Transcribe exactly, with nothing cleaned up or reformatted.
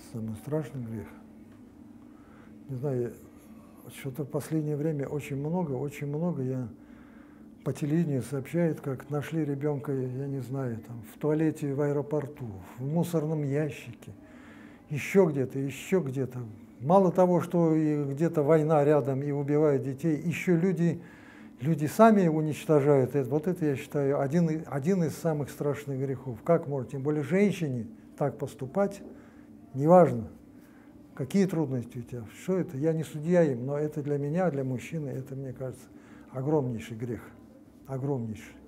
самый страшный грех. Не знаю, что-то в последнее время очень много, очень много я по телевидению сообщают, как нашли ребенка, я не знаю, там, в туалете в аэропорту, в мусорном ящике, еще где-то, еще где-то. Мало того, что и где-то война рядом и убивают детей, еще люди, люди сами уничтожают это. Вот это, я считаю, один, один из самых страшных грехов. Как можно, тем более женщине, так поступать, неважно, какие трудности у тебя, что это, я не судья им, но это для меня, для мужчины, это, мне кажется, огромнейший грех, огромнейший.